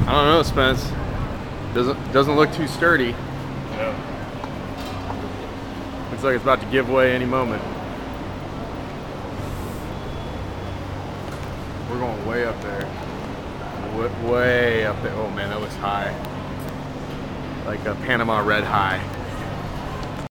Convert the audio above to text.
I don't know, Spence. Doesn't look too sturdy. No. Looks like it's about to give way any moment. We're going way up there. Way up there. Oh man, that was high. Like a Panama red high.